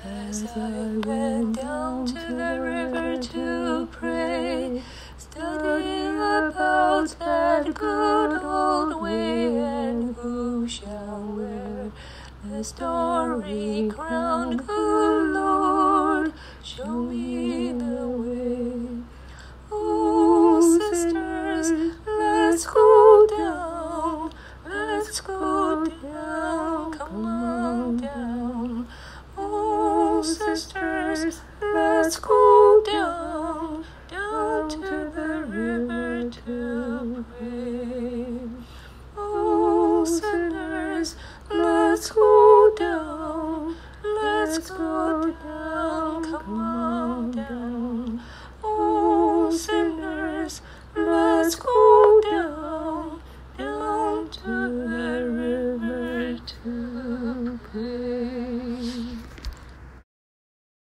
As I went down to the river to pray, studying about that good old way, and who shall wear the starry crown? Good Lord, show me the way. Oh, sisters, let's go down, let's go down, come on down. Oh, sisters, let's go down, down to the river to pray. Oh, sinners, let's go down, let's go down, come on down.